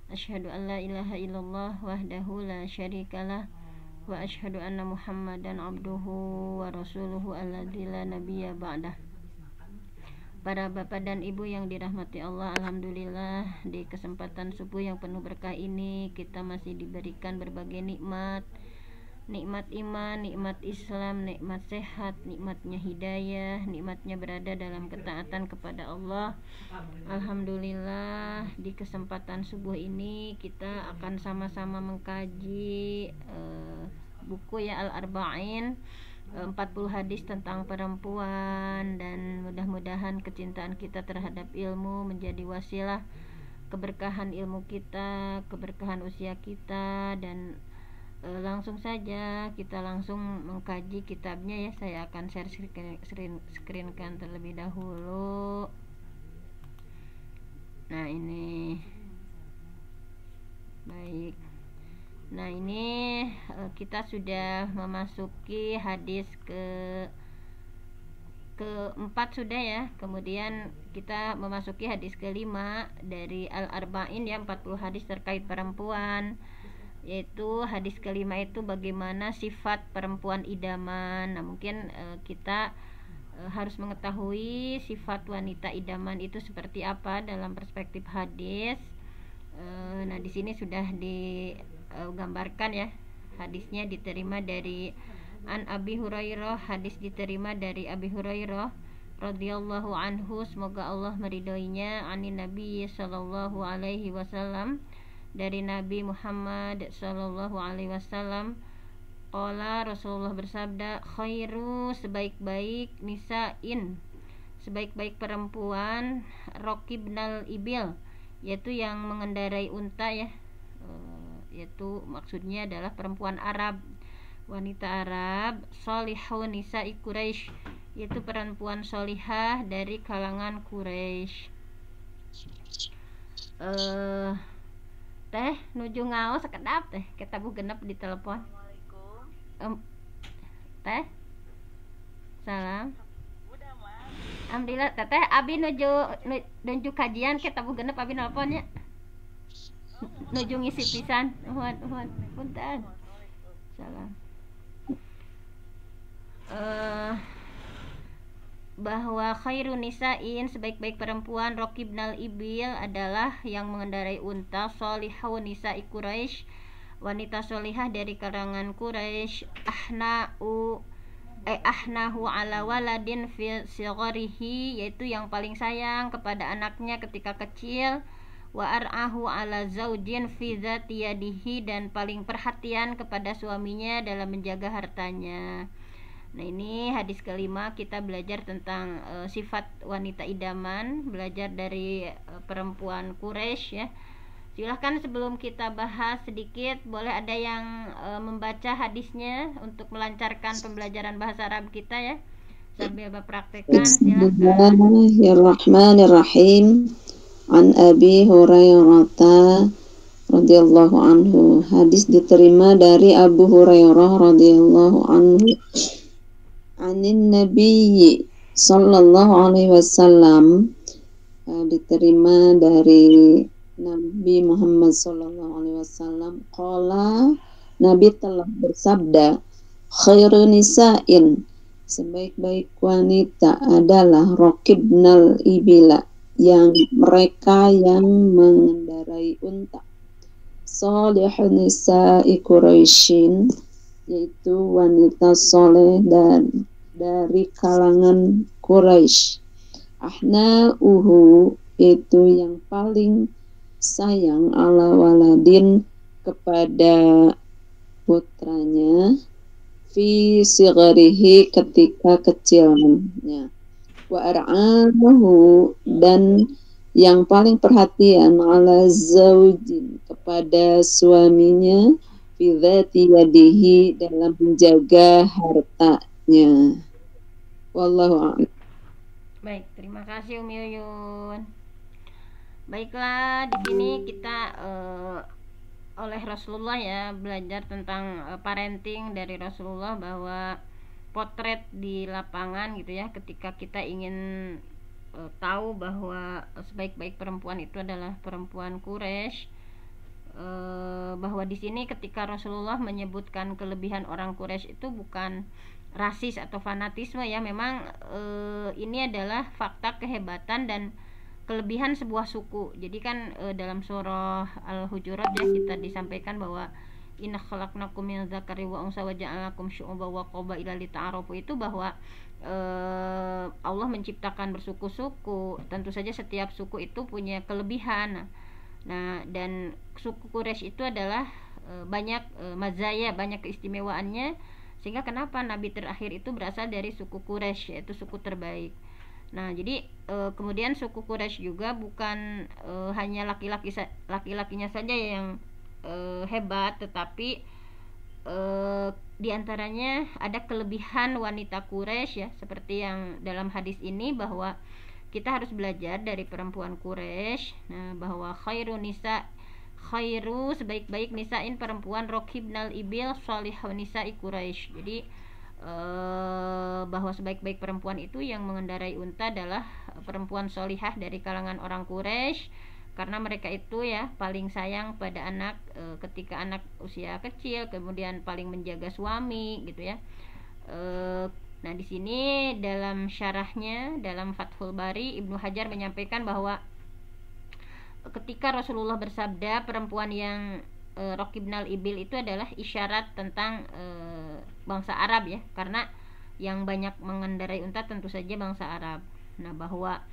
Asyhadu an la ilaha illallah wahdahu la syarikalah wa asyhadu anna Muhammadan abduhu wa rasuluhu alladzi la nabiyya ba'dah. Para bapak dan ibu yang dirahmati Allah, alhamdulillah di kesempatan subuh yang penuh berkah ini kita masih diberikan berbagai nikmat, nikmat iman, nikmat Islam, nikmat sehat, nikmatnya hidayah, nikmatnya berada dalam ketaatan kepada Allah. Alhamdulillah di kesempatan subuh ini kita akan sama-sama mengkaji buku ya Al-Arba'in, 40 hadis tentang perempuan, dan mudah-mudahan kecintaan kita terhadap ilmu menjadi wasilah keberkahan ilmu kita, keberkahan usia kita, dan langsung saja kita langsung mengkaji kitabnya ya. Saya akan share screenkan terlebih dahulu. Nah ini baik. Nah ini kita sudah memasuki hadis keempat sudah ya. Kemudian kita memasuki hadis kelima dari Al-Arba'in ya, 40 hadis terkait perempuan, yaitu hadis kelima itu bagaimana sifat perempuan idaman. Nah mungkin kita harus mengetahui sifat wanita idaman itu seperti apa dalam perspektif hadis. Nah di sini sudah digambarkan ya, hadisnya diterima dari An Abi Hurairah, hadis diterima dari Abi Hurairah radhiyallahu anhu, semoga Allah meridhoinya, anin Nabi sallallahu alaihi wasallam, dari Nabi Muhammad sallallahu alaihi wasallam, qala, Rasulullah bersabda, khairu, sebaik-baik nisain, sebaik-baik perempuan, rokibnal ibil, yaitu yang mengendarai unta ya, yaitu maksudnya adalah perempuan Arab, wanita Arab, solihun nisa'i Quraisy, yaitu perempuan solihah dari kalangan Quraisy. Teh nuju ngaos sekedap teh kita bu genep di telepon. Teh salam. Alhamdulillah teteh abi nuju kajian kita bu genep abi nelponnya nuju ngisi pisan. Uhun punten. Salam. Bahwa khairun nisain, sebaik-baik perempuan, rokibnal ibil, adalah yang mengendarai unta, solihun nisa'i Quraisy, wanita solihah dari kalangan Quraisy, ahnahu ala waladin fi sigharihi, yaitu yang paling sayang kepada anaknya ketika kecil, wa ar'ahu ala zaujin fi dzati yadihi, dan paling perhatian kepada suaminya dalam menjaga hartanya. Nah ini hadis kelima, kita belajar tentang sifat wanita idaman, belajar dari perempuan Quraisy ya. Silahkan sebelum kita bahas sedikit, boleh ada yang membaca hadisnya untuk melancarkan pembelajaran bahasa Arab kita ya, sambil berpraktekkan. Silahkan. Bismillahirrahmanirrahim. An Abi Hurairah radhiyallahu anhu. Hadis diterima dari Abu Hurairah radhiyallahu anhu. Anin Nabi sallallahu alaihi wasallam, diterima dari Nabi Muhammad sallallahu alaihi wasallam, qala, Nabi telah bersabda, khairun nisa'in, sebaik-baik wanita adalah rokibnal ibila, yang mereka yang mengendarai unta, solihun nisa'i Quraisyin, yaitu wanita soleh dan dari kalangan Quraisy, ahnauhu, itu yang paling sayang, ala waladin, kepada putranya, fi sigharihi, ketika kecilnya, wa ar'ahu, dan yang paling perhatian, ala zaujin, kepada suaminya, fi dzati yadihi, dalam menjaga hartanya. Wallahu a'lam. Baik, terima kasih Umi Yuyun. Baiklah, di sini kita oleh Rasulullah ya, belajar tentang parenting dari Rasulullah, bahwa potret di lapangan gitu ya, ketika kita ingin tahu bahwa sebaik-baik perempuan itu adalah perempuan Quraisy, bahwa di sini ketika Rasulullah menyebutkan kelebihan orang Quraisy itu bukan rasis atau fanatisme ya, memang ini adalah fakta kehebatan dan kelebihan sebuah suku. Jadi kan dalam surah Al-Hujurat ya kita disampaikan bahwa inna khalaqnakum min dzakari wa unsa wa ja'alnakum syu'uban wa qabaila lita'arafu, itu bahwa Allah menciptakan bersuku-suku. Tentu saja setiap suku itu punya kelebihan. Nah, dan suku Quraisy itu adalah banyak mazaya, banyak keistimewaannya, sehingga kenapa nabi terakhir itu berasal dari suku Quraisy, yaitu suku terbaik. Nah, jadi kemudian suku Quraisy juga bukan hanya laki-lakinya saja yang hebat, tetapi diantaranya ada kelebihan wanita Quraisy ya, seperti yang dalam hadis ini bahwa kita harus belajar dari perempuan Quraisy. Nah, bahwa khairu sebaik-baik nisain perempuan rokibnal ibil salihun nisa'i Quraisy. Jadi bahwa sebaik-baik perempuan itu yang mengendarai unta adalah perempuan solihah dari kalangan orang Quraisy, karena mereka itu ya paling sayang pada anak ketika anak usia kecil, kemudian paling menjaga suami gitu ya. Nah, di sini dalam syarahnya dalam Fathul Bari Ibnu Hajar menyampaikan bahwa ketika Rasulullah bersabda perempuan yang rokibnal ibil itu adalah isyarat tentang bangsa Arab ya, karena yang banyak mengendarai unta tentu saja bangsa Arab. Nah, bahwa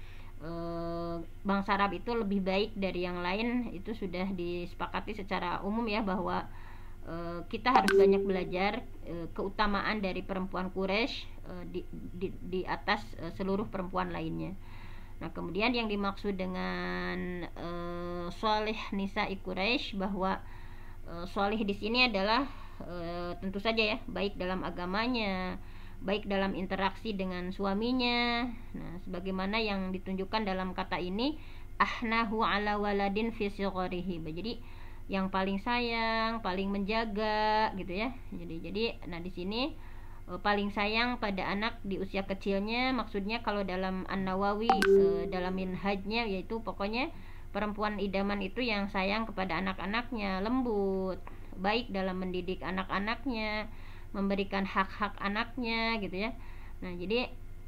bangsa Arab itu lebih baik dari yang lain itu sudah disepakati secara umum ya, bahwa kita harus banyak belajar keutamaan dari perempuan Quraisy di atas seluruh perempuan lainnya. Nah, kemudian yang dimaksud dengan sholih nisa'i Quraisy, bahwa sholih di sini adalah tentu saja ya baik dalam agamanya, baik dalam interaksi dengan suaminya. Nah, sebagaimana yang ditunjukkan dalam kata ini, ahnahu ala waladin fi sigharihi. Jadi yang paling sayang, paling menjaga gitu ya. Jadi nah di sini paling sayang pada anak di usia kecilnya, maksudnya kalau dalam An-Nawawi dalam minhajnya yaitu pokoknya perempuan idaman itu yang sayang kepada anak-anaknya, lembut, baik dalam mendidik anak-anaknya, memberikan hak-hak anaknya gitu ya. Nah, jadi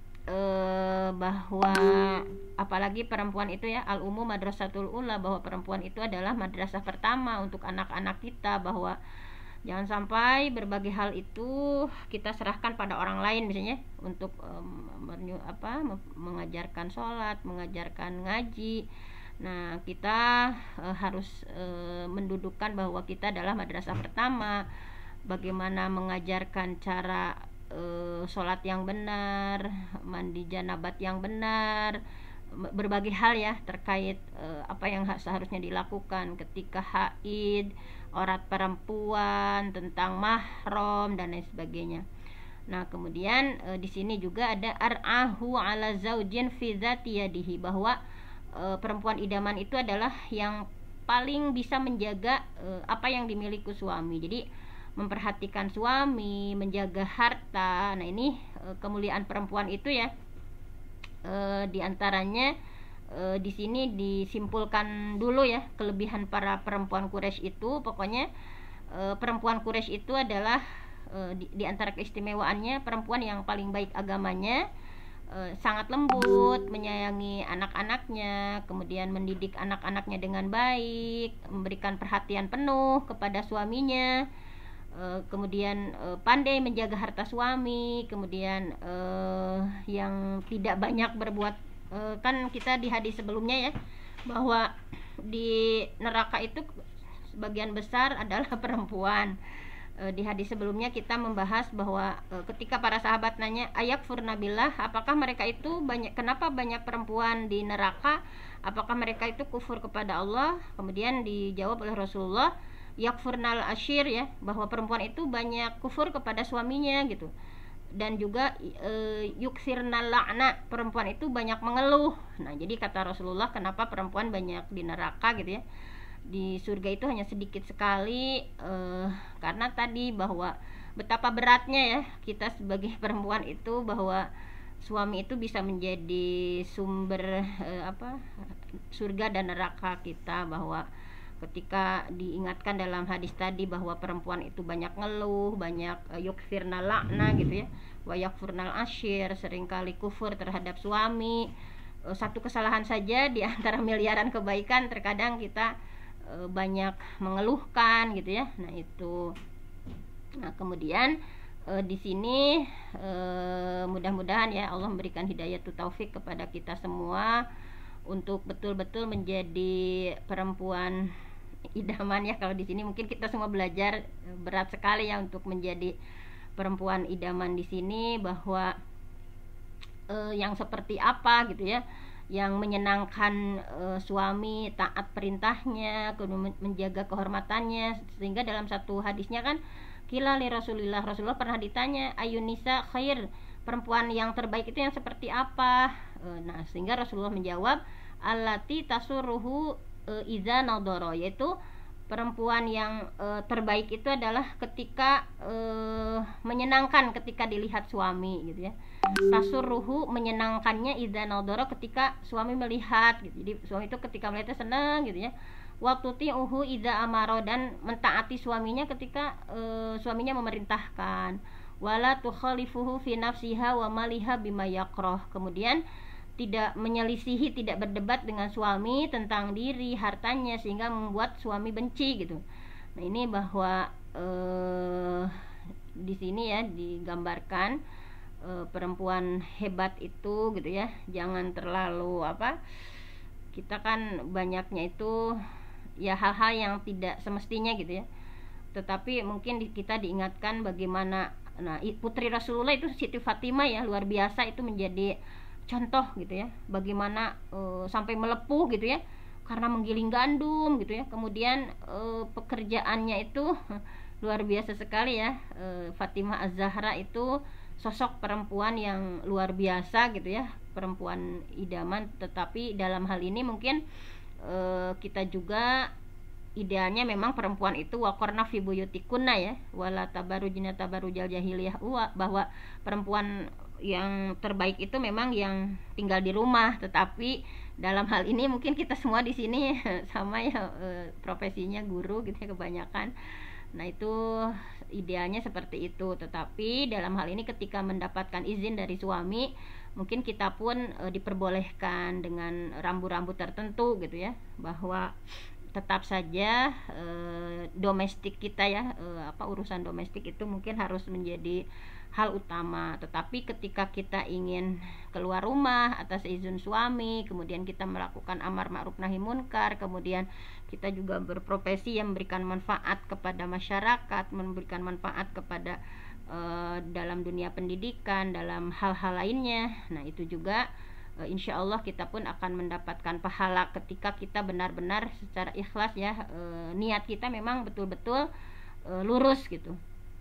bahwa apalagi perempuan itu ya al-ummu madrasatul ula, bahwa perempuan itu adalah madrasah pertama untuk anak-anak kita, bahwa jangan sampai berbagai hal itu kita serahkan pada orang lain misalnya untuk mengajarkan sholat, mengajarkan ngaji. Nah, kita harus mendudukkan bahwa kita adalah madrasah pertama, bagaimana mengajarkan cara sholat yang benar, mandi janabat yang benar, berbagai hal ya terkait apa yang seharusnya dilakukan ketika haid, aurat perempuan, tentang mahram dan lain sebagainya. Nah, kemudian di sini juga ada ar'ahu ala zaujin fi dzati yadihi, bahwa perempuan idaman itu adalah yang paling bisa menjaga apa yang dimiliki suami. Jadi memperhatikan suami, menjaga harta. Nah, ini kemuliaan perempuan itu ya. Di antaranya di sini disimpulkan dulu ya kelebihan para perempuan Quraisy itu. Pokoknya perempuan Quraisy itu adalah di antara keistimewaannya perempuan yang paling baik agamanya, sangat lembut, menyayangi anak-anaknya, kemudian mendidik anak-anaknya dengan baik, memberikan perhatian penuh kepada suaminya, kemudian pandai menjaga harta suami, kemudian yang tidak banyak berbuat, kan kita di hadis sebelumnya ya bahwa di neraka itu sebagian besar adalah perempuan. Di hadis sebelumnya kita membahas bahwa ketika para sahabat nanya ayakfurna billah, apakah mereka itu kenapa banyak perempuan di neraka, apakah mereka itu kufur kepada Allah? Kemudian dijawab oleh Rasulullah, yakfurnal ashir ya, bahwa perempuan itu banyak kufur kepada suaminya gitu. Dan juga yuksirnal la'na, perempuan itu banyak mengeluh. Nah, jadi kata Rasulullah, kenapa perempuan banyak di neraka gitu ya, di surga itu hanya sedikit sekali, karena tadi bahwa betapa beratnya ya kita sebagai perempuan itu, bahwa suami itu bisa menjadi sumber surga dan neraka kita, bahwa ketika diingatkan dalam hadis tadi bahwa perempuan itu banyak ngeluh, banyak yukfirna lakna gitu ya, wa yakfurnal asyir, seringkali kufur terhadap suami. Satu kesalahan saja di antara miliaran kebaikan, terkadang kita banyak mengeluhkan gitu ya. Nah itu. Nah kemudian di sini mudah-mudahan ya Allah memberikan hidayah taufik kepada kita semua untuk betul-betul menjadi perempuan idaman ya. Kalau di sini mungkin kita semua belajar berat sekali ya untuk menjadi perempuan idaman di sini, bahwa yang seperti apa gitu ya, yang menyenangkan suami, taat perintahnya, kemudian menjaga kehormatannya. Sehingga dalam satu hadisnya kan, kila li Rasulillah, Rasulullah pernah ditanya, ayun nisa khair, perempuan yang terbaik itu yang seperti apa? Nah sehingga Rasulullah menjawab, allati tasurruhu iza nadoro, yaitu perempuan yang terbaik itu adalah ketika menyenangkan ketika dilihat suami gitu ya. Tasurruhu, menyenangkannya, iza nadoro, ketika suami melihat gitu. Jadi suami itu ketika melihatnya senang gitu ya. Watuti'uhu idza amaro, dan mentaati suaminya ketika suaminya memerintahkan. Wala tukhalifuhu fi nafsiha wa maliha bima yakrah, kemudian tidak menyelisihi, tidak berdebat dengan suami tentang diri, hartanya, sehingga membuat suami benci gitu. Nah ini bahwa di sini ya digambarkan perempuan hebat itu gitu ya, jangan terlalu kita kan banyaknya itu ya hal-hal yang tidak semestinya gitu ya, tetapi mungkin kita diingatkan bagaimana, nah putri Rasulullah itu Siti Fatimah ya, luar biasa, itu menjadi contoh gitu ya, bagaimana sampai melepuh gitu ya karena menggiling gandum gitu ya. Kemudian pekerjaannya itu luar biasa sekali ya. Fatimah Az-Zahra itu sosok perempuan yang luar biasa gitu ya, perempuan idaman. Tetapi dalam hal ini mungkin kita juga idealnya memang perempuan itu waqarna fi buyutikunna ya, wala tabarujna tabarujal jahiliyah, bahwa perempuan yang terbaik itu memang yang tinggal di rumah. Tetapi dalam hal ini mungkin kita semua di sini sama ya, profesinya guru gitu ya kebanyakan. Nah itu idealnya seperti itu. Tetapi dalam hal ini ketika mendapatkan izin dari suami, mungkin kita pun diperbolehkan dengan rambu-rambu tertentu gitu ya, bahwa tetap saja domestik kita ya, urusan domestik itu mungkin harus menjadi hal utama. Tetapi ketika kita ingin keluar rumah atas izin suami, kemudian kita melakukan amar ma'ruf nahi munkar, kemudian kita juga berprofesi yang memberikan manfaat kepada masyarakat, memberikan manfaat kepada dalam dunia pendidikan, dalam hal-hal lainnya. Nah itu juga insya Allah kita pun akan mendapatkan pahala ketika kita benar-benar secara ikhlas ya, niat kita memang betul-betul lurus gitu,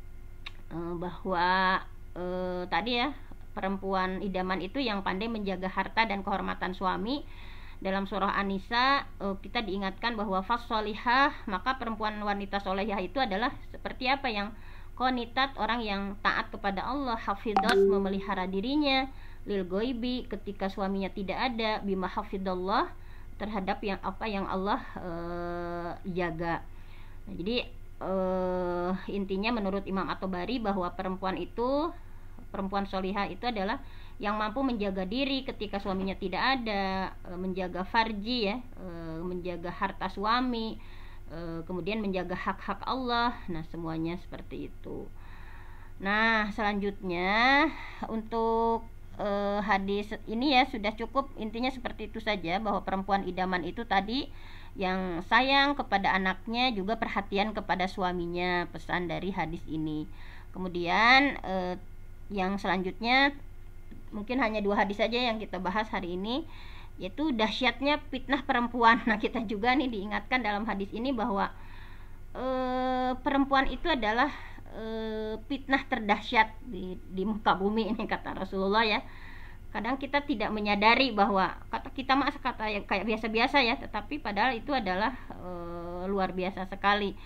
bahwa tadi ya, perempuan idaman itu yang pandai menjaga harta dan kehormatan suami. Dalam surah An-Nisa kita diingatkan bahwa fasholihah, maka perempuan wanita solehah itu adalah seperti apa, yang qonitat, orang yang taat kepada Allah, hafidhat, memelihara dirinya, lil goibi, ketika suaminya tidak ada, bima hafidallah, terhadap yang apa yang Allah jaga. Nah, jadi intinya menurut Imam At-Tabari bahwa perempuan solihah itu adalah yang mampu menjaga diri ketika suaminya tidak ada, menjaga farji ya, menjaga harta suami, kemudian menjaga hak-hak Allah. Nah semuanya seperti itu. Nah selanjutnya untuk hadis ini ya sudah cukup, intinya seperti itu saja, bahwa perempuan idaman itu tadi yang sayang kepada anaknya, juga perhatian kepada suaminya, pesan dari hadis ini. Kemudian yang selanjutnya mungkin hanya 2 hadis saja yang kita bahas hari ini, yaitu dahsyatnya fitnah perempuan. Nah kita juga nih diingatkan dalam hadis ini bahwa perempuan itu adalah fitnah terdahsyat di muka bumi ini, kata Rasulullah ya. Kadang kita tidak menyadari bahwa kata kita kayak biasa-biasa ya, tetapi padahal itu adalah luar biasa sekali.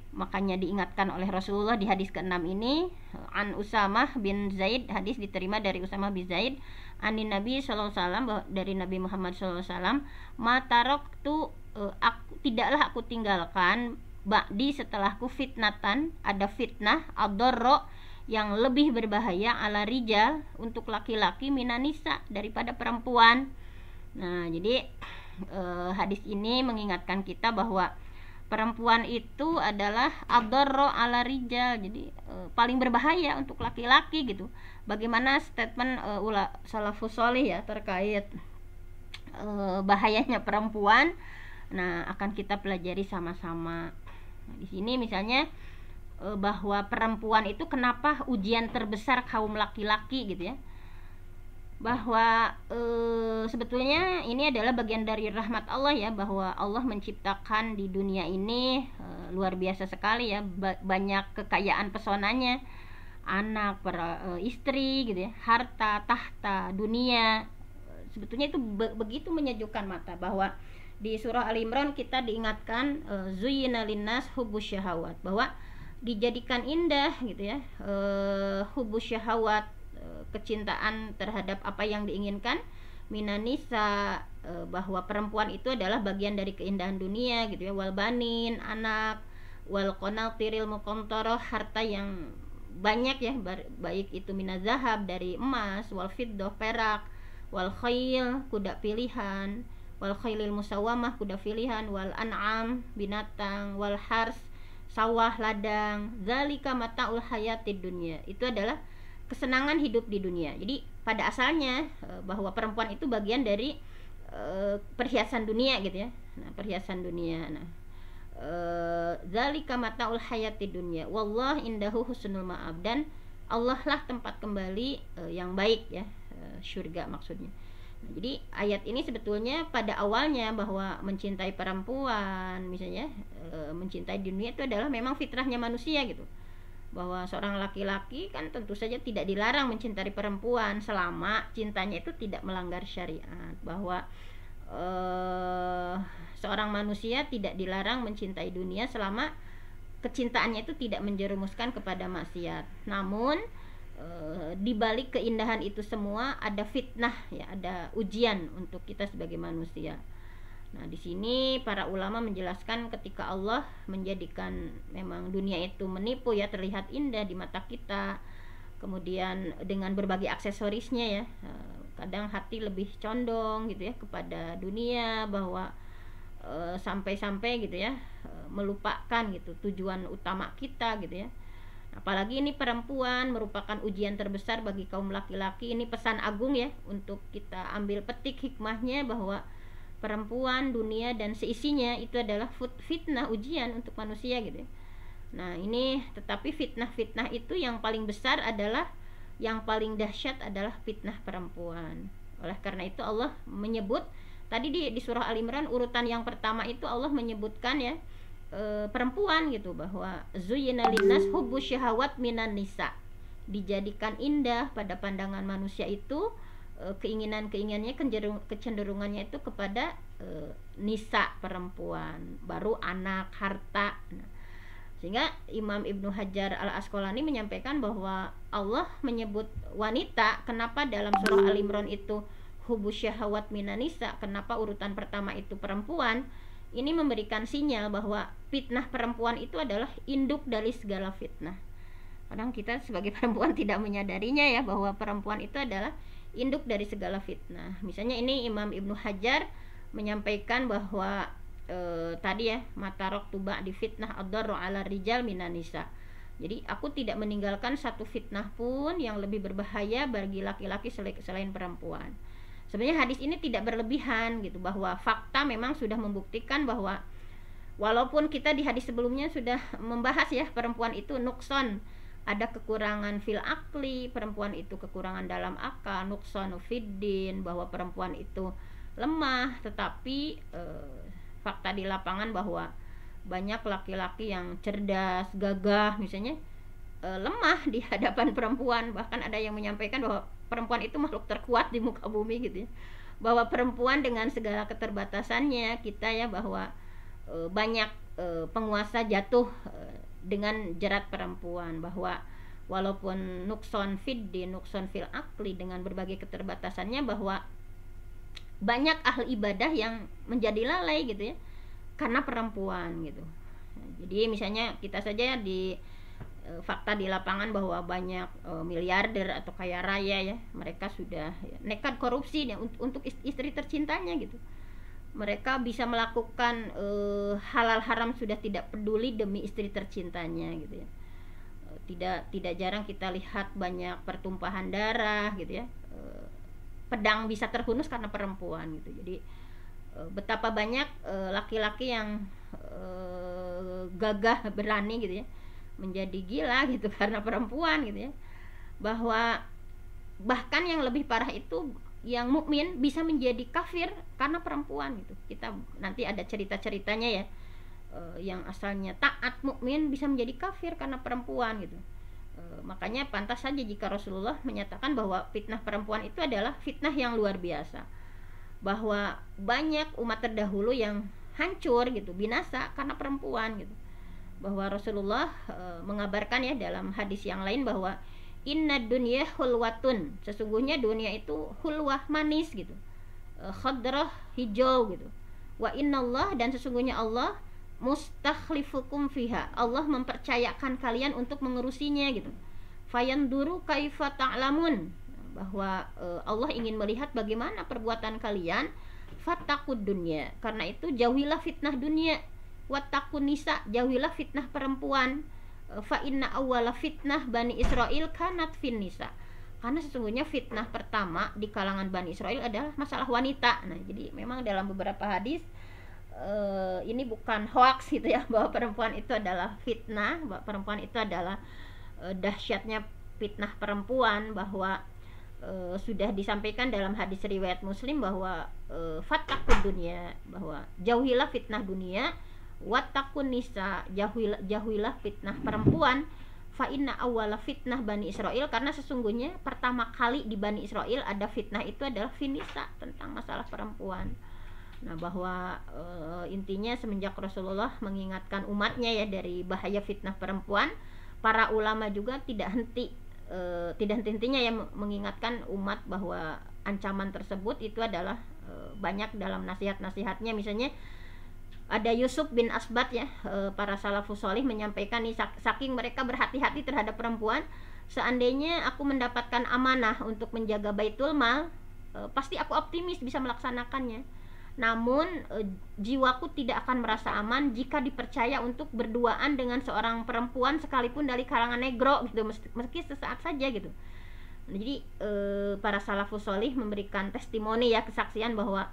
Makanya diingatkan oleh Rasulullah di hadis ke-6 ini, an Usamah bin Zaid, hadis diterima dari Usamah bin Zaid, anin Nabi sallallahu alaihi wasallam, dari Nabi Muhammad sallallahu alaihi wasallam, mataroktu, tidaklah aku tinggalkan ba'di setelahku fitnatan, ada fitnah ad-darra yang lebih berbahaya ala rijal untuk laki-laki minanisa daripada perempuan. Nah, jadi hadis ini mengingatkan kita bahwa perempuan itu adalah ad-darra ala rijal, jadi paling berbahaya untuk laki-laki gitu. Bagaimana statement salafus sholih ya terkait bahayanya perempuan. Nah, akan kita pelajari sama-sama. Nah, di sini misalnya bahwa perempuan itu kenapa ujian terbesar kaum laki-laki gitu ya. Bahwa sebetulnya ini adalah bagian dari rahmat Allah ya, bahwa Allah menciptakan di dunia ini luar biasa sekali ya, banyak kekayaan pesonanya, anak, para istri gitu ya, harta, tahta, dunia. Sebetulnya itu begitu menyejukkan mata, bahwa di surah Al-Imran kita diingatkan zuyyina linnas hubbus syahawat, bahwa dijadikan indah gitu ya, hubbus syahawat, kecintaan terhadap apa yang diinginkan, minanisa, bahwa perempuan itu adalah bagian dari keindahan dunia gitu ya, wal banin, anak, wal qanatiril muqantarah, harta yang banyak ya, baik itu minazahab, dari emas, wal fiddah, perak, wal khail, kuda pilihan, wal khailil musawamah, kuda pilihan, wal an'am, binatang, wal hars, sawah, ladang, zalika mataul hayatid dunya, itu adalah kesenangan hidup di dunia. Jadi pada asalnya bahwa perempuan itu bagian dari perhiasan dunia gitu ya. Nah, perhiasan dunia. Nah, zalika mataul hayatid dunya wallah indahu husnul ma'ab, dan Allah lah tempat kembali yang baik ya, surga maksudnya. Nah, jadi ayat ini sebetulnya pada awalnya bahwa mencintai perempuan misalnya, mencintai dunia itu adalah memang fitrahnya manusia gitu. Bahwa seorang laki-laki kan tentu saja tidak dilarang mencintai perempuan selama cintanya itu tidak melanggar syariat. Bahwa seorang manusia tidak dilarang mencintai dunia selama kecintaannya itu tidak menjerumuskan kepada maksiat. Namun di balik keindahan itu semua ada fitnah ya, ada ujian untuk kita sebagai manusia. Nah, di sini para ulama menjelaskan ketika Allah menjadikan memang dunia itu menipu ya, terlihat indah di mata kita, kemudian dengan berbagai aksesorisnya ya, kadang hati lebih condong gitu ya kepada dunia, bahwa sampai-sampai gitu ya melupakan gitu tujuan utama kita gitu ya. Apalagi ini perempuan merupakan ujian terbesar bagi kaum laki-laki. Ini pesan agung ya untuk kita ambil petik hikmahnya, bahwa perempuan, dunia dan seisinya itu adalah fitnah, ujian untuk manusia gitu ya. Nah, ini tetapi fitnah-fitnah itu yang paling besar adalah, yang paling dahsyat adalah fitnah perempuan. Oleh karena itu Allah menyebut tadi di surah Al-Imran urutan yang pertama itu Allah menyebutkan ya perempuan gitu, bahwa zuyyina linnas hubbus syahawat minan nisa, dijadikan indah pada pandangan manusia itu keinginan-keinginannya, kecenderungannya itu kepada nisa, perempuan, baru anak, harta. Nah, sehingga Imam Ibnu Hajar Al-Asqalani menyampaikan bahwa Allah menyebut wanita, kenapa dalam surah Al-Imran itu hubbus syahawat minan nisa, kenapa urutan pertama itu perempuan. Ini memberikan sinyal bahwa fitnah perempuan itu adalah induk dari segala fitnah. Kadang kita sebagai perempuan tidak menyadarinya ya, bahwa perempuan itu adalah induk dari segala fitnah. Misalnya ini Imam Ibnu Hajar menyampaikan bahwa tadi ya, matarok tuba di fitnah ad-darra ala rijal minan nisa. Jadi aku tidak meninggalkan satu fitnah pun yang lebih berbahaya bagi laki-laki selain perempuan. Sebenarnya hadis ini tidak berlebihan gitu, bahwa fakta memang sudah membuktikan bahwa walaupun kita di hadis sebelumnya sudah membahas ya, perempuan itu nukson, ada kekurangan fil akli, perempuan itu kekurangan dalam akal, nuksanu fiddin, bahwa perempuan itu lemah, tetapi fakta di lapangan bahwa banyak laki-laki yang cerdas, gagah misalnya lemah di hadapan perempuan. Bahkan ada yang menyampaikan bahwa perempuan itu makhluk terkuat di muka bumi gitu ya, bahwa perempuan dengan segala keterbatasannya kita ya, bahwa banyak penguasa jatuh dengan jerat perempuan, bahwa walaupun nukson fid nukson fil akli, dengan berbagai keterbatasannya, bahwa banyak ahli ibadah yang menjadi lalai gitu ya karena perempuan gitu. Jadi misalnya kita saja di fakta di lapangan bahwa banyak miliarder atau kaya raya ya, mereka sudah nekat korupsi ya, untuk istri tercintanya gitu. Mereka bisa melakukan halal haram sudah tidak peduli demi istri tercintanya gitu ya. Tidak jarang kita lihat banyak pertumpahan darah gitu ya. Pedang bisa terhunus karena perempuan gitu. Jadi betapa banyak laki-laki yang gagah berani gitu ya, menjadi gila gitu karena perempuan gitu ya. Bahwa bahkan yang lebih parah itu, yang mukmin bisa menjadi kafir karena perempuan gitu. Kita nanti ada cerita-ceritanya ya, yang asalnya taat mukmin bisa menjadi kafir karena perempuan gitu. Makanya pantas saja jika Rasulullah menyatakan bahwa fitnah perempuan itu adalah fitnah yang luar biasa, bahwa banyak umat terdahulu yang hancur gitu, binasa karena perempuan gitu. Bahwa Rasulullah mengabarkan ya dalam hadis yang lain bahwa inna dunya hulwatun, sesungguhnya dunia itu hulwah, manis gitu, khadrah, hijau gitu. Wa innallah, dan sesungguhnya Allah mustakhlifukum fiha, Allah mempercayakan kalian untuk mengurusinya gitu. Fayanduru kaifa ta'lamun, bahwa Allah ingin melihat bagaimana perbuatan kalian. Fattaqud dunya, karena itu jauhilah fitnah dunia. Wattaqun nisa, jauhilah fitnah perempuan. Fa inna awwala fitnah Bani Israel kanat fin nisa, karena sesungguhnya fitnah pertama di kalangan Bani Israel adalah masalah wanita. Nah, jadi memang dalam beberapa hadis ini bukan hoax gitu ya, bahwa perempuan itu adalah fitnah, bahwa perempuan itu adalah dahsyatnya fitnah perempuan, bahwa sudah disampaikan dalam hadis riwayat Muslim bahwa fattaqud dunya, bahwa jauhilah fitnah dunia, wattaqun nisa, jauhilah fitnah perempuan. Fa inna awwala fitnah Bani Israel, karena sesungguhnya pertama kali di Bani Israel ada fitnah itu adalah finisa, tentang masalah perempuan. Nah, bahwa intinya semenjak Rasulullah mengingatkan umatnya ya dari bahaya fitnah perempuan, para ulama juga tidak henti-hentinya ya mengingatkan umat bahwa ancaman tersebut itu adalah banyak dalam nasihat-nasihatnya. Misalnya ada Yusuf bin Asbat ya, para salafus sholih menyampaikan nih, saking mereka berhati-hati terhadap perempuan, seandainya aku mendapatkan amanah untuk menjaga Baitul Mal, pasti aku optimis bisa melaksanakannya. Namun jiwaku tidak akan merasa aman jika dipercaya untuk berduaan dengan seorang perempuan sekalipun dari kalangan negro gitu, meski sesaat saja gitu. Jadi para salafus sholih memberikan testimoni ya, kesaksian bahwa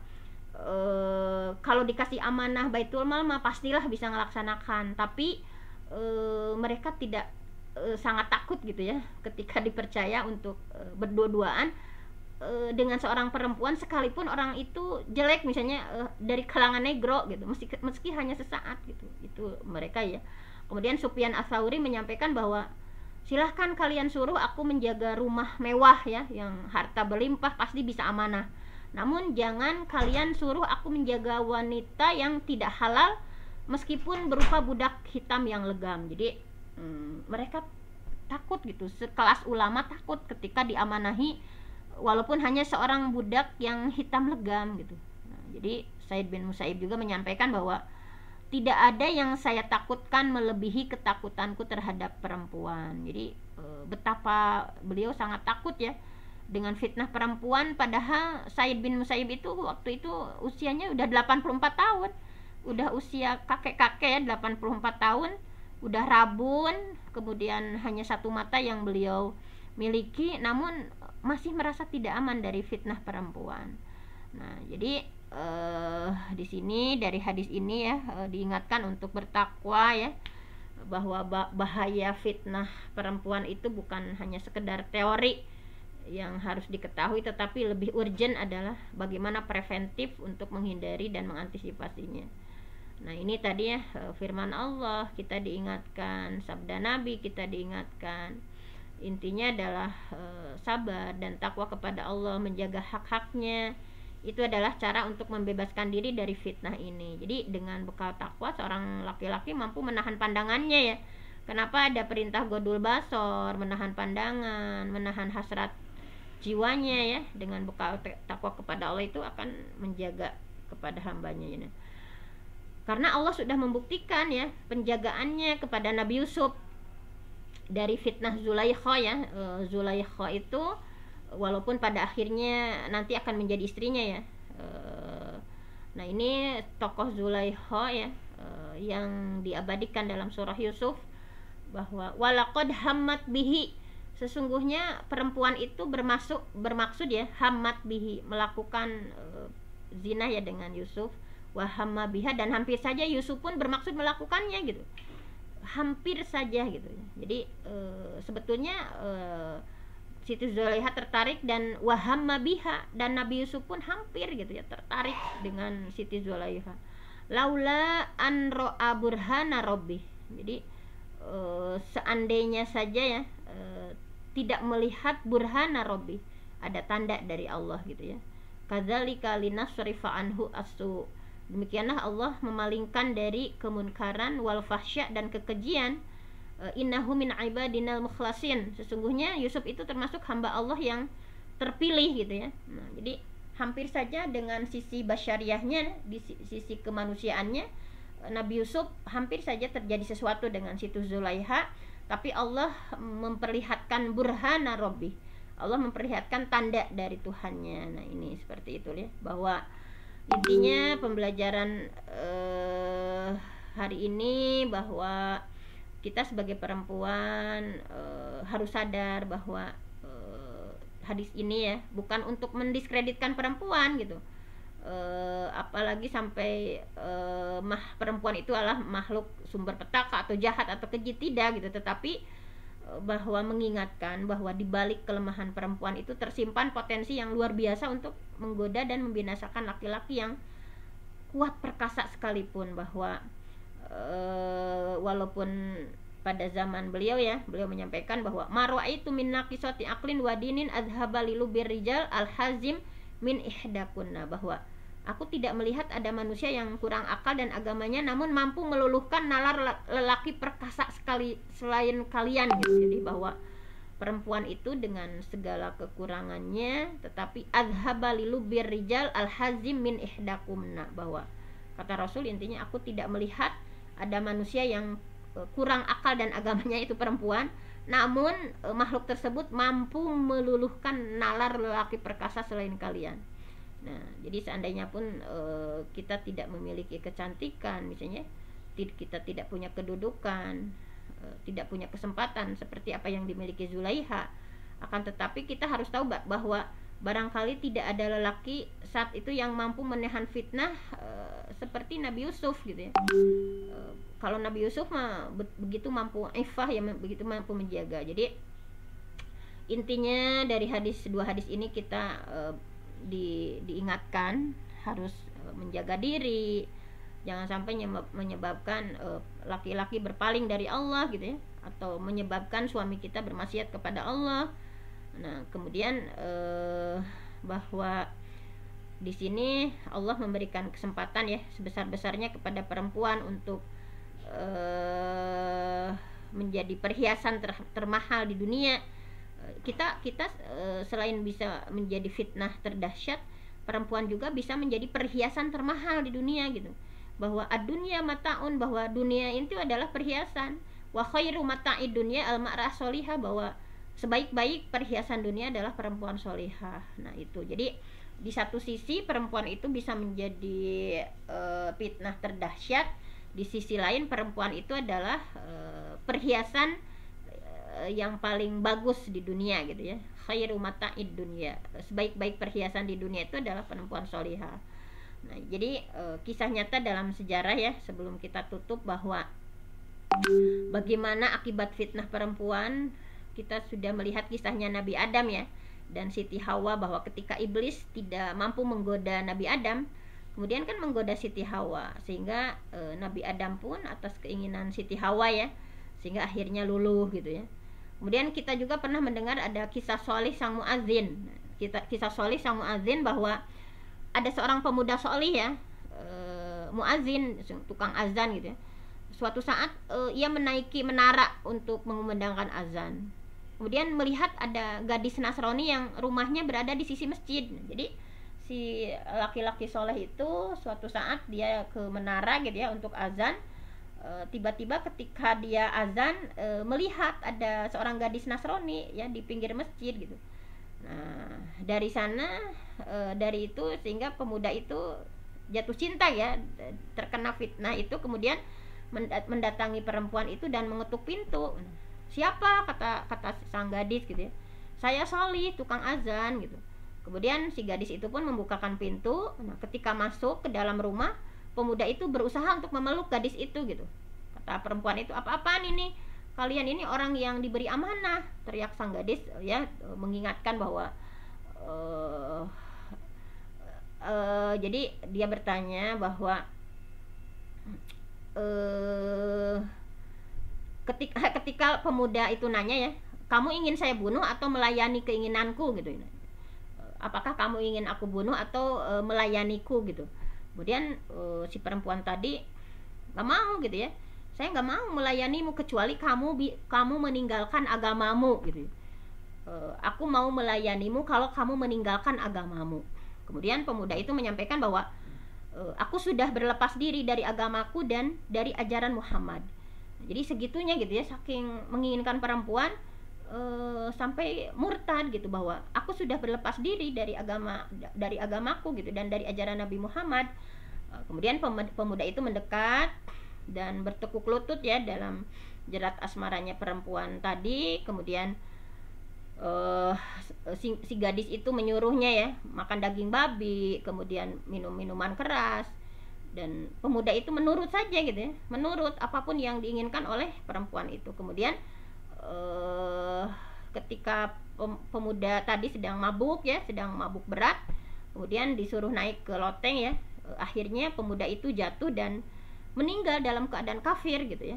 kalau dikasih amanah Baitul Mal mah pastilah bisa melaksanakan, tapi mereka tidak sangat takut gitu ya ketika dipercaya untuk berdua-duaan dengan seorang perempuan sekalipun orang itu jelek, misalnya dari kalangan negro gitu, meski hanya sesaat gitu. Itu mereka ya. Kemudian Sufyan Ats-Tsauri menyampaikan bahwa silahkan kalian suruh aku menjaga rumah mewah ya, yang harta berlimpah, pasti bisa amanah. Namun jangan kalian suruh aku menjaga wanita yang tidak halal meskipun berupa budak hitam yang legam. Jadi mereka takut gitu, sekelas ulama takut ketika diamanahi walaupun hanya seorang budak yang hitam legam gitu. Nah, jadi Said bin Musaib juga menyampaikan bahwa tidak ada yang saya takutkan melebihi ketakutanku terhadap perempuan. Jadi betapa beliau sangat takut ya dengan fitnah perempuan, padahal Said bin Musaib itu waktu itu usianya udah 84 tahun. Udah usia kakek-kakek ya, 84 tahun, udah rabun, kemudian hanya satu mata yang beliau miliki, namun masih merasa tidak aman dari fitnah perempuan. Nah, jadi di sini dari hadis ini ya diingatkan untuk bertakwa ya, bahwa bahaya fitnah perempuan itu bukan hanya sekedar teori yang harus diketahui, tetapi lebih urgent adalah bagaimana preventif untuk menghindari dan mengantisipasinya. Nah, ini tadi ya firman Allah kita diingatkan, sabda Nabi kita diingatkan. Intinya adalah sabar dan takwa kepada Allah, menjaga hak-haknya. Itu adalah cara untuk membebaskan diri dari fitnah ini. Jadi dengan bekal takwa, seorang laki-laki mampu menahan pandangannya ya, Kenapa ada perintah godul basor, menahan pandangan, menahan hasrat jiwanya ya, dengan bekal takwa kepada Allah itu akan menjaga kepada hambanya ya. Karena Allah sudah membuktikan ya penjagaannya kepada Nabi Yusuf dari fitnah Zulaikha ya. Zulaikha itu walaupun pada akhirnya nanti akan menjadi istrinya ya. Nah ini tokoh Zulaikha ya, yang diabadikan dalam surah Yusuf, bahwa walaqad hammat bihi, sesungguhnya perempuan itu bermaksud ya, hammat bihi, melakukan zina ya dengan Yusuf, wa hamma biha, dan hampir saja Yusuf pun bermaksud melakukannya gitu, hampir saja gitu. Jadi sebetulnya Siti Zulaikha tertarik, dan wa hamma biha, dan Nabi Yusuf pun hampir gitu ya tertarik dengan Siti Zulaikha. Laula an ra'a burhana rabbih. Jadi seandainya saja ya tidak melihat burhana rabbi, ada tanda dari Allah gitu ya. Kadzalika linasrifa anhu asu, demikianlah Allah memalingkan dari kemunkaran wal fahsya dan kekejian. Innahu min ibadinal mukhlasin, sesungguhnya Yusuf itu termasuk hamba Allah yang terpilih gitu ya. Nah, jadi hampir saja dengan sisi basyariahnya, di sisi kemanusiaannya, Nabi Yusuf hampir saja terjadi sesuatu dengan Siti Zulaikha, tapi Allah memperlihatkan burhana rabbi, Allah memperlihatkan tanda dari Tuhannya. Nah ini seperti itu ya, bahwa intinya pembelajaran hari ini bahwa kita sebagai perempuan harus sadar bahwa hadis ini ya bukan untuk mendiskreditkan perempuan gitu. Apalagi sampai perempuan itu adalah makhluk sumber petaka atau jahat atau keji, tidak gitu, tetapi bahwa mengingatkan bahwa di balik kelemahan perempuan itu tersimpan potensi yang luar biasa untuk menggoda dan membinasakan laki-laki yang kuat perkasa sekalipun. Bahwa walaupun pada zaman beliau ya, beliau menyampaikan bahwa marwaitu min naqisati aqlin wa dinin adhaba lilubir rijal al-hazim min ihdakunna, bahwa aku tidak melihat ada manusia yang kurang akal dan agamanya namun mampu meluluhkan nalar lelaki perkasa sekali selain kalian gitu. Jadi bahwa perempuan itu dengan segala kekurangannya tetapi azhaba lilubir rijal al-hazim min ihdakumna, bahwa kata Rasul intinya aku tidak melihat ada manusia yang kurang akal dan agamanya itu perempuan, namun makhluk tersebut mampu meluluhkan nalar lelaki perkasa selain kalian. Nah, jadi seandainya pun kita tidak memiliki kecantikan, misalnya kita tidak punya kedudukan, tidak punya kesempatan seperti apa yang dimiliki Zulaikha, akan tetapi kita harus tahu bahwa barangkali tidak ada lelaki saat itu yang mampu menahan fitnah seperti Nabi Yusuf gitu ya. Kalau Nabi Yusuf mah begitu mampu ifah ya, begitu mampu menjaga. Jadi intinya dari dua hadis ini kita diingatkan harus menjaga diri, jangan sampai menyebabkan laki-laki berpaling dari Allah gitu ya, atau menyebabkan suami kita bermaksiat kepada Allah. Nah kemudian bahwa di sini Allah memberikan kesempatan ya sebesar-besarnya kepada perempuan untuk menjadi perhiasan termahal di dunia. Kita selain bisa menjadi fitnah terdahsyat, perempuan juga bisa menjadi perhiasan termahal di dunia gitu. Bahwa ad-dunya mataun, bahwa dunia itu adalah perhiasan. Wa khairu mata'id dunya al-mar'ah solihah, bahwa sebaik-baik perhiasan dunia adalah perempuan solihah. Nah itu, jadi di satu sisi perempuan itu bisa menjadi fitnah terdahsyat, di sisi lain perempuan itu adalah perhiasan yang paling bagus di dunia gitu ya. Khairu mata'id dunya, sebaik-baik perhiasan di dunia itu adalah perempuan solihah. Nah jadi kisah nyata dalam sejarah ya, sebelum kita tutup, bahwa bagaimana akibat fitnah perempuan. Kita sudah melihat kisahnya Nabi Adam ya, dan Siti Hawa, bahwa ketika iblis tidak mampu menggoda Nabi Adam, kemudian kan menggoda Siti Hawa, sehingga Nabi Adam pun atas keinginan Siti Hawa ya, sehingga akhirnya luluh gitu ya. Kemudian kita juga pernah mendengar ada kisah Sholih sang muadzin. Kisah Sholih sang muadzin, bahwa ada seorang pemuda sholih ya, muadzin, tukang azan gitu ya. suatu saat ia menaiki menara untuk mengumandangkan azan. Kemudian melihat ada gadis Nasrani yang rumahnya berada di sisi masjid. Jadi si laki-laki soleh itu suatu saat dia ke menara gitu ya untuk azan. Tiba-tiba ketika dia azan melihat ada seorang gadis Nasrani ya di pinggir masjid gitu. Nah, dari sana dari itu sehingga pemuda itu jatuh cinta ya, terkena fitnah itu, kemudian mendatangi perempuan itu dan mengetuk pintu. Siapa, kata sang gadis gitu ya, saya Solih, tukang azan gitu. Kemudian si gadis itu pun membukakan pintu. Nah, ketika masuk ke dalam rumah, pemuda itu berusaha untuk memeluk gadis itu gitu. Kata perempuan itu, apa-apaan ini, kalian ini orang yang diberi amanah, teriak sang gadis ya, mengingatkan bahwa jadi dia bertanya bahwa ketika pemuda itu nanya ya, kamu ingin saya bunuh atau melayani keinginanku gitu, apakah kamu ingin aku bunuh atau melayaniku gitu. Kemudian si perempuan tadi nggak mau gitu ya, saya nggak mau melayanimu kecuali kamu meninggalkan agamamu gitu. Aku mau melayanimu kalau kamu meninggalkan agamamu. Kemudian pemuda itu menyampaikan bahwa aku sudah berlepas diri dari agamaku dan dari ajaran Muhammad. Jadi segitunya gitu ya, saking menginginkan perempuan sampai murtad gitu, bahwa aku sudah berlepas diri dari agamaku gitu dan dari ajaran Nabi Muhammad. Kemudian pemuda itu mendekat dan bertekuk lutut ya dalam jerat asmaranya perempuan tadi. Kemudian si gadis itu menyuruhnya ya makan daging babi, kemudian minum minuman keras, dan pemuda itu menurut saja gitu ya, menurut apapun yang diinginkan oleh perempuan itu. Kemudian ketika pemuda tadi sedang mabuk ya, sedang mabuk berat, kemudian disuruh naik ke loteng ya, akhirnya pemuda itu jatuh dan meninggal dalam keadaan kafir gitu ya.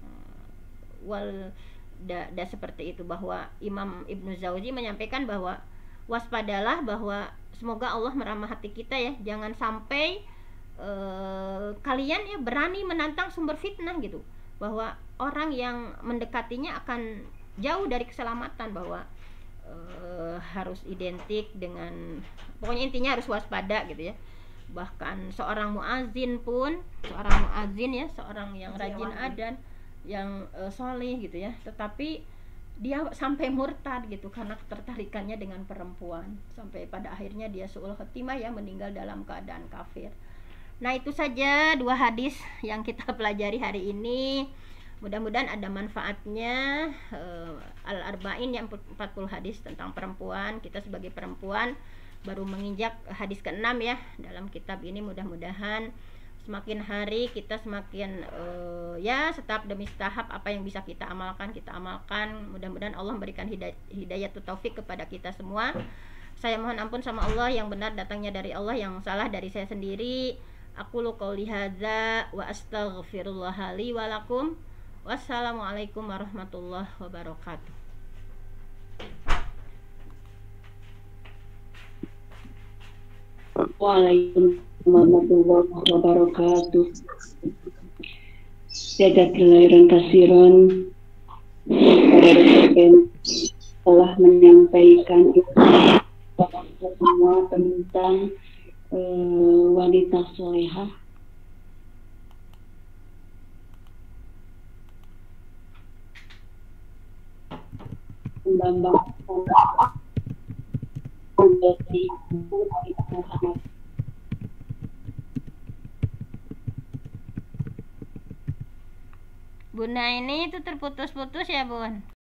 Seperti itu, bahwa Imam Ibnu Jauzi menyampaikan bahwa waspadalah, bahwa semoga Allah meramah hati kita ya, jangan sampai kalian ya berani menantang sumber fitnah gitu, bahwa orang yang mendekatinya akan jauh dari keselamatan, bahwa harus identik dengan, pokoknya intinya harus waspada gitu ya. Bahkan seorang muazin ya, seorang yang rajin adzan, yang soleh gitu ya, tetapi dia sampai murtad gitu karena ketertarikannya dengan perempuan, sampai pada akhirnya dia su'ul khotimah ya, meninggal dalam keadaan kafir. Nah, itu saja 2 hadis yang kita pelajari hari ini. Mudah-mudahan ada manfaatnya. Al-Arba'in yang 40 hadis tentang perempuan. Kita sebagai perempuan baru menginjak hadis ke-6 ya dalam kitab ini. Mudah-mudahan semakin hari kita semakin ya setahap demi setahap apa yang bisa kita amalkan. Mudah-mudahan Allah memberikan hidayah taufik kepada kita semua. Saya mohon ampun sama Allah, yang benar datangnya dari Allah, yang salah dari saya sendiri. Aqulu qouli hadza wa astaghfirullah li wa lakum. Wassalamualaikum warahmatullahi wabarakatuh. Waalaikumsalam warahmatullahi wabarakatuh. Jazakallahu khairan pada dokter telah menyampaikan semua tentang wanita solehah. Menambah menjadi Muhammad. Bunda ini itu terputus-putus ya Bun.